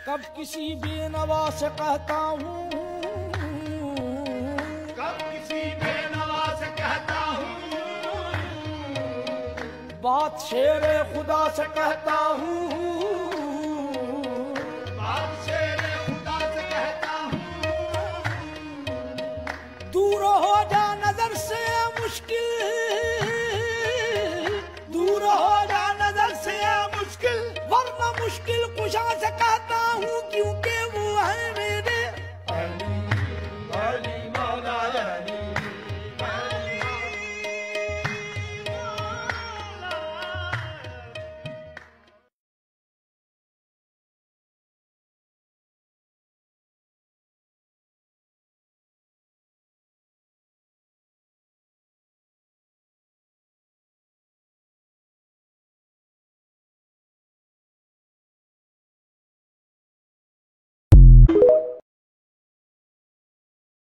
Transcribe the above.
कब किसी बेनवा से कहता हूँ, कब किसी बेनवा से कहता हूँ, बात शेरे खुदा से कहता हूँ, बात शेरे खुदा से कहता हूँ। दूर हो जा नजर से मुश्किल, दूर हो जा नजर से मुश्किल, वरना मुश्किल कुशा से कहता